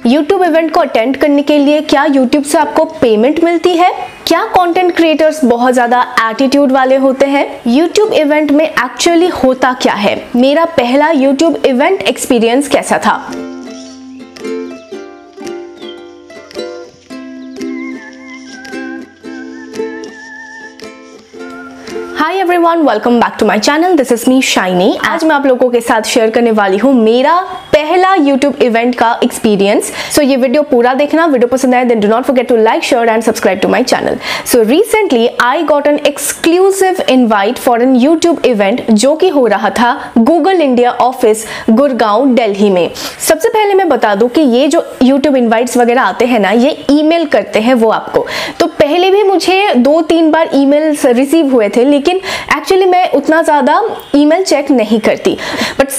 YouTube event को attend करने के लिए क्या YouTube से आपको पेमेंट मिलती है? क्या कंटेंट क्रिएटर्स बहुत ज़्यादा एटीट्यूड वाले होते हैं? YouTube इवेंट में एक्चुअली होता क्या है? मेरा पहला YouTube इवेंट एक्सपीरियंस कैसा था? Hi everyone, welcome back to my channel. This is me Shiny. आज मैं आप लोगों के साथ शेयर करने वाली हूँ मेरा पहला YouTube इवेंट का एक्सपीरियंस। सो ये वीडियो पूरा देखना। वीडियो पसंद आए then do not forget to like, share and subscribe to my channel. So recently I got an exclusive invite for an YouTube event जो कि हो रहा था Google India office Gurgaon Delhi में। सबसे पहले मैं बता दूं कि ये जो YouTube इनवाइट्स वगैरह आते हैं ना, ये ईमेल करते हैं वो आपको। तो पहले भी मुझे 2-3 बार ईमेल्स रिसीव हुए थे, लेकिन एक्चुअली मैं उतना ज़्यादा ईमेल चेक नहीं करती। बट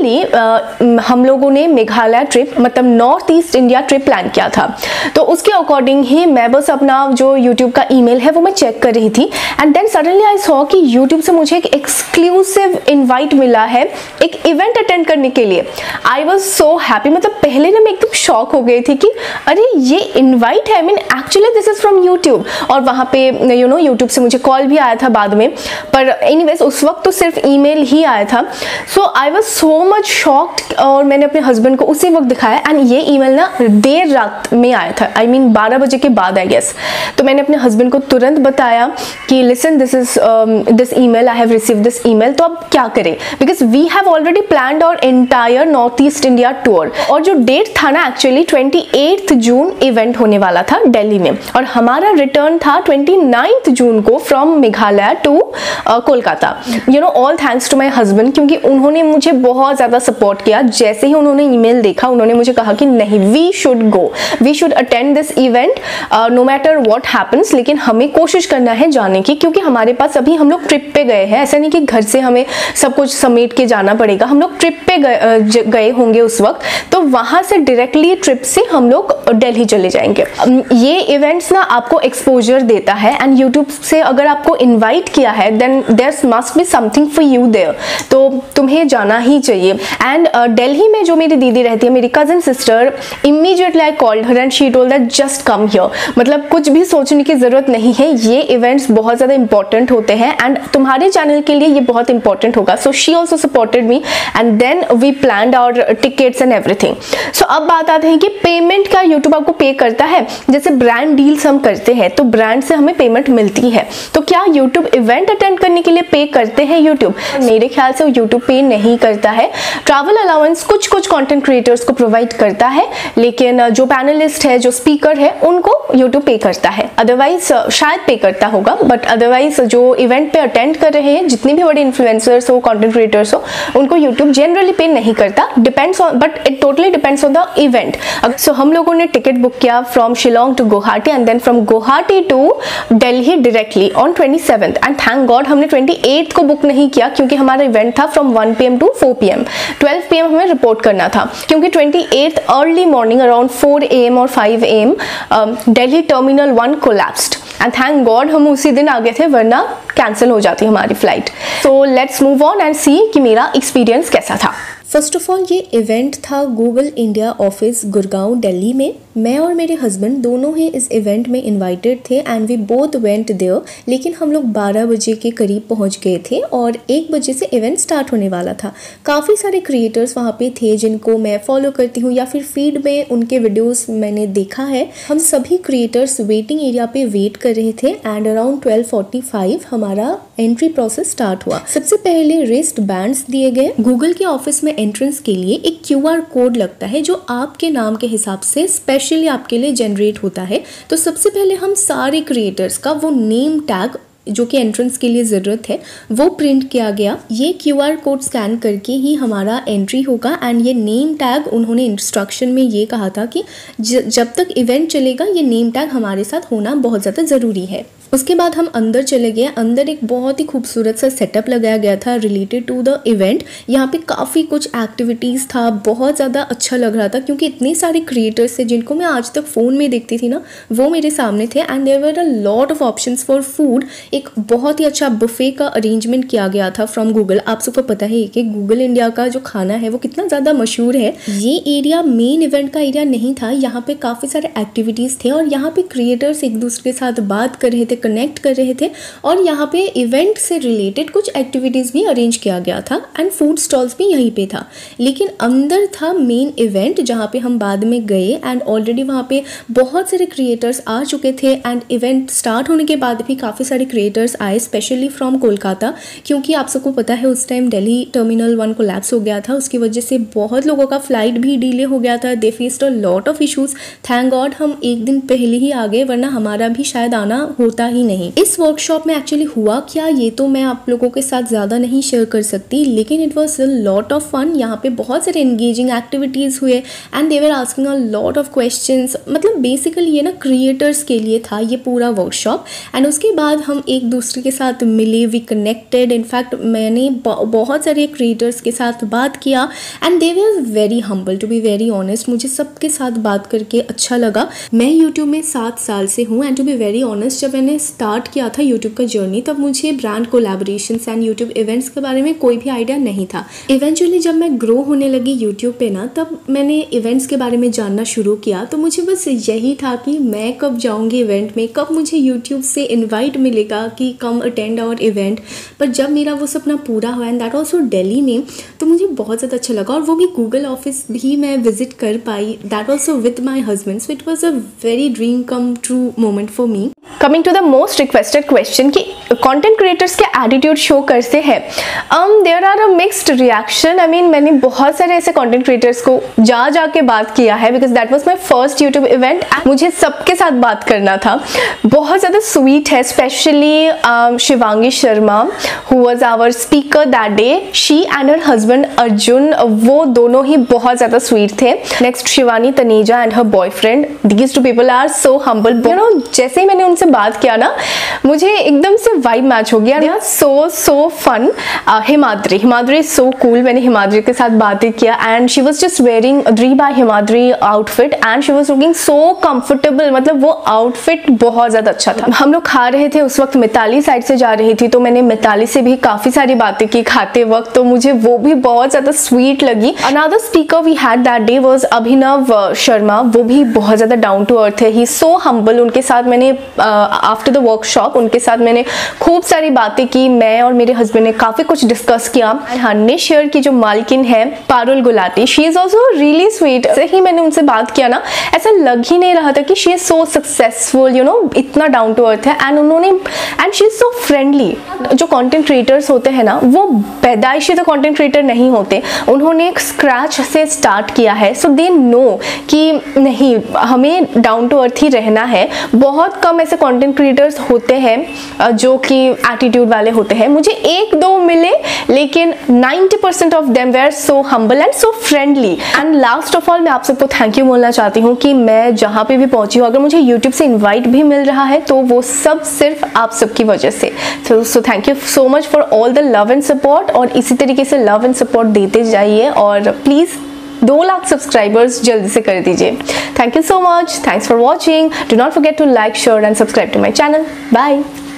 सडनली हम लोगों ने मेघालय ट्रिप, मतलब north east India trip plan किया था। तो उसके अकॉर्डिंग ही मैं बस अपना जो यूट्यूब का ईमेल है वो मैं चेक कर रही थी, and then suddenly I saw कि यूट्यूब से मुझे एक एक्सक्लूसिव इन्वाइट मिला है एक इवेंट अटेंड करने के लिए। I was so happy. मतलब पहले ना मैं एकदम शॉक हो गई थी कि अरे ये इन्वाइट है, I mean actually this is from YouTube. और वहाँ पे यूट्यूब से मुझे कॉल भी आया था बाद में, पर एनीवेज उस वक्त तो सिर्फ ईमेल ही आया था। So I was so much shocked, और मैंने अपने हस्बैंड को उसी वक्त दिखाया, एंड ये ईमेल ना देर रात में आया था, आई मीन 12 बजे के बाद आई गेस। तो मैंने अपने हस्बैंड को तुरंत बताया कि listen, this email, I have received this email. तो अब क्या करें, because we have already planned our entire north east India tour, और जो डेट था ना एक्चुअली 28 जून इवेंट होने वाला था दिल्ली में, और हमारा रिटर्न था 29 जून को from Meghalaya to Kolkata. All thanks to my husband, क्योंकि उन्होंने मुझे बहुत ज़्यादा सपोर्ट किया। जैसे ही उन्होंने ईमेल देखा, उन्होंने मुझे कहा कि नहीं, we should go, we should attend this event no matter what happens. लेकिन हमें कोशिश करना है जाने की, क्योंकि हमारे पास अभी हम लोग ट्रिप पे गए हैं। ऐसा नहीं कि घर से हमें सब कुछ समेट के जाना पड़ेगा, हम लोग ट्रिप पे गए होंगे उस वक्त। तो वहाँ से डायरेक्टली ट्रिप से हम लोग दिल्ली चले जाएंगे। ये इवेंट्स ना आपको एक्सपोजर देता है, एंड यूट्यूब से अगर आपको इन्वाइट किया है then there must be something for you there, तो तुम्हें जाना ही चाहिए। एंड दिल्ली में जो मेरी दीदी रहती है, मेरी cousin sister, immediately I called her and she told that just come here. मतलब कुछ भी सोचने की जरूरत नहीं है, ये इवेंट्स बहुत ज़्यादा इंपॉर्टेंट होते हैं, एंड तुम्हारे चैनल के लिए ये बहुत इंपॉर्टेंट होगा। So she also supported me, and then we planned our tickets and everything. So अब बात आती है कि पेमेंट का यूट्यूब आपको पे करता है। जैसे ब्रांड डील्स हम करते हैं तो ब्रांड से हमें पेमेंट मिलती है, तो क्या यूट्यूब इवेंट अटेंड करने के लिए पे करते हैं यूट्यूब? मेरे ख्याल से यूट्यूब पे नहीं करता है। ट्रैवल अलाउंस कुछ कंटेंट क्रिएटर्स को प्रोवाइड करता है, लेकिन जो पैनलिस्ट है, जो स्पीकर है, उनको यूट्यूब पे करता है। अदरवाइज शायद पे करता होगा, बट अदरवाइज जो इवेंट पे अटेंड कर रहे हैं, जितने भी बड़े इन्फ्लुएंसर्स हो, कंटेंट क्रिएटर्स हो, उनको यूट्यूब जनरली पे नहीं करता। Depends on, but it totally depends on the event. So हम लोगों ने टिकट बुक किया from Shillong to Guwahati, and then from Guwahati to Delhi directly on 27th, and thank god हमने 28th को बुक नहीं किया, क्योंकि हमारा इवेंट था from 1 PM to 4 PM। 12 PM हमें रिपोर्ट करना था, क्योंकि 28th early morning around 4 AM और 5 AM Delhi terminal 1 collapsed, and thank god हम उसी दिन आ गए थे, वरना कैंसिल हो जाती हमारी flight. So let's move on and see कि मेरा एक्सपीरियंस कैसा था। फर्स्ट ऑफ ऑल, ये इवेंट था Google India office Gurgaon Delhi में। मैं और मेरे हस्बैंड दोनों ही इस इवेंट में इनवाइटेड थे, and we both went there. लेकिन हम लोग 12 बजे के करीब पहुंच गए थे, और 1 बजे से इवेंट स्टार्ट होने वाला था। काफ़ी सारे क्रिएटर्स वहाँ पे थे जिनको मैं फॉलो करती हूँ, या फिर फीड में उनके वीडियोस मैंने देखा है। हम सभी क्रिएटर्स वेटिंग एरिया पे वेट कर रहे थे, एंड अराउंड 12:45 हमारा एंट्री प्रोसेस स्टार्ट हुआ। सबसे पहले रिस्ट बैंड्स दिए गए। गूगल के ऑफिस में एंट्रेंस के लिए एक QR कोड लगता है, जो आपके नाम के हिसाब से स्पेशली आपके लिए जनरेट होता है। तो सबसे पहले हम सारे क्रिएटर्स का वो नेम टैग, जो कि एंट्रेंस के लिए ज़रूरत है, वो प्रिंट किया गया। ये QR कोड स्कैन करके ही हमारा एंट्री होगा, एंड ये नेम टैग उन्होंने इंस्ट्रक्शन में ये कहा था कि जब तक इवेंट चलेगा ये नेम टैग हमारे साथ होना बहुत ज़्यादा ज़रूरी है। उसके बाद हम अंदर चले गए। अंदर एक बहुत ही खूबसूरत सा सेटअप लगाया गया था रिलेटेड टू द इवेंट। यहाँ पे काफ़ी कुछ एक्टिविटीज़ था, बहुत ज़्यादा अच्छा लग रहा था, क्योंकि इतने सारे क्रिएटर्स थे जिनको मैं आज तक फ़ोन में देखती थी ना, वो मेरे सामने थे, and there were a lot of options for food. एक बहुत ही अच्छा बुफे का अरेंजमेंट किया गया था फ्रॉम गूगल। आप सबको पता है कि गूगल इंडिया का जो खाना है वो कितना ज़्यादा मशहूर है। ये एरिया मेन इवेंट का एरिया नहीं था, यहाँ पे काफ़ी सारे एक्टिविटीज़ थे और यहाँ पे क्रिएटर्स एक दूसरे के साथ बात कर रहे थे, कनेक्ट कर रहे थे और यहाँ पे इवेंट से रिलेटेड कुछ एक्टिविटीज़ भी अरेंज किया गया था एंड फूड स्टॉल्स भी यहीं पे था। लेकिन अंदर था मेन इवेंट जहाँ पे हम बाद में गए एंड ऑलरेडी वहाँ पे बहुत सारे क्रिएटर्स आ चुके थे एंड इवेंट स्टार्ट होने के बाद भी काफ़ी सारे क्रिएटर्स आए, स्पेशली फ्रॉम कोलकाता, क्योंकि आप सबको पता है उस टाइम दिल्ली टर्मिनल 1 कोलैप्स हो गया था। उसकी वजह से बहुत लोगों का फ्लाइट भी डिले हो गया था। They faced a lot of issues. Thank god हम एक दिन पहले ही आ गए, वरना हमारा भी शायद आना होता ही नहीं। इस वर्कशॉप में एक्चुअली हुआ क्या ये तो मैं आप लोगों के साथ ज़्यादा नहीं शेयर कर सकती, लेकिन it was a lot of fun. यहाँ पे बहुत सारे एंगेजिंग एक्टिविटीज़ हुए and they were asking a lot of questions. मतलब बेसिकली ये ना क्रिएटर्स के लिए था ये पूरा वर्कशॉप। एंड उसके बाद हम एक दूसरे के साथ मिले, वी कनेक्टेड। इनफैक्ट मैंने बहुत सारे क्रिएटर्स के साथ बात किया and they were very humble, to be very honest. मुझे सबके साथ बात करके अच्छा लगा। मैं यूट्यूब में 7 साल से हूँ and to be very honest जब मैंने स्टार्ट किया था यूट्यूब का जर्नी तब मुझे brand collaborations and YouTube events के बारे में कोई भी आइडिया नहीं था। इवेंचुअली जब मैं ग्रो होने लगी यूट्यूब पे ना, तब मैंने इवेंट्स के बारे में जानना शुरू किया। तो मुझे बस यही था कि मैं कब जाऊंगी इवेंट में, कब मुझे यूट्यूब से इनवाइट मिलेगा कि कम अटेंड आवर इवेंट। पर जब मेरा वो सपना पूरा हुआ एंड दैट ऑल्सो दिल्ली में, तो मुझे बहुत ज़्यादा अच्छा लगा और वो भी गूगल ऑफिस भी मैं विजिट कर पाई, that also with my husband. So it was a very dream come true moment for me. Coming to the most requested question कि कंटेंट क्रिएटर्स के एटीट्यूड शो करते हैं। There are a mixed reaction. I mean मैंने बहुत सारे ऐसे content creators को जा के बात किया है because that was my first YouTube event. मुझे सबके साथ बात करना था। बहुत ज़्यादा स्वीट है, specially Shivangi Sharma who was our speaker that day. She and her husband Arjun, वो दोनों ही बहुत ज़्यादा स्वीट थे। Next Shivani Taneja and her boyfriend, these two people are so humble. You know जैसे ही मैंने उनसे बात किया ना, मुझे एकदम से वाइब मैच हो गया। They are so fun. Himadri is so cool. मैंने हिमाद्री के साथ बातें किया and she was just wearing dree by Himadri outfit and she was looking so comfortable. मतलब वो आउटफिट बहुत ज़्यादा अच्छा था। हम लोग खा रहे थे, उस वक्त मिताली साइड से जा रही थी तो मैंने मिताली से भी काफ़ी सारी बातें की खाते वक्त, तो मुझे वो भी बहुत ज़्यादा स्वीट लगी। Another speaker we had that day was Abhinav Sharma. वो भी बहुत ज़्यादा डाउन टू अर्थ है, ही सो हम्बल। उनके साथ मैंने आफ्टर द वर्कशॉप उनके साथ मैंने खूब सारी बातें की। मैं और मेरे हस्बैंड ने काफ़ी कुछ डिस्कस किया। हन्ने शेयर की जो मालकिन है Parul Gulati, she is also really sweet. ऐसे ही मैंने उनसे बात किया ना, ऐसा लग ही नहीं रहा था कि she is so successful, you know, इतना डाउन टू अर्थ है and she is so friendly. जो कंटेंट क्रिएटर्स होते हैं ना, वो पैदाइशी तो कंटेंट क्रिएटर नहीं होते, उन्होंने एक स्क्रैच से स्टार्ट किया है। सो दे नो कि नहीं, हमें डाउन टू अर्थ ही रहना है। बहुत कम ऐसे कंटेंट क्रिएटर्स होते हैं जो कि एटीट्यूड वाले होते हैं। मुझे 1-2 मिले, लेकिन 90% of them were so humble and so friendly. And last of all मैं आप सबको थैंक यू बोलना चाहती हूँ कि मैं जहाँ पे भी पहुँची हूँ, अगर मुझे यूट्यूब से इन्वाइट भी मिल रहा है तो वो सब सिर्फ आप सबकी वजह से। So thank you so much for all the love and support, और इसी तरीके से लव एंड सपोर्ट देते जाइए और प्लीज़ 2 लाख सब्सक्राइबर्स जल्दी से कर दीजिए। Thank you so much, thanks for watching. Do not forget to like, share and subscribe to my channel. Bye.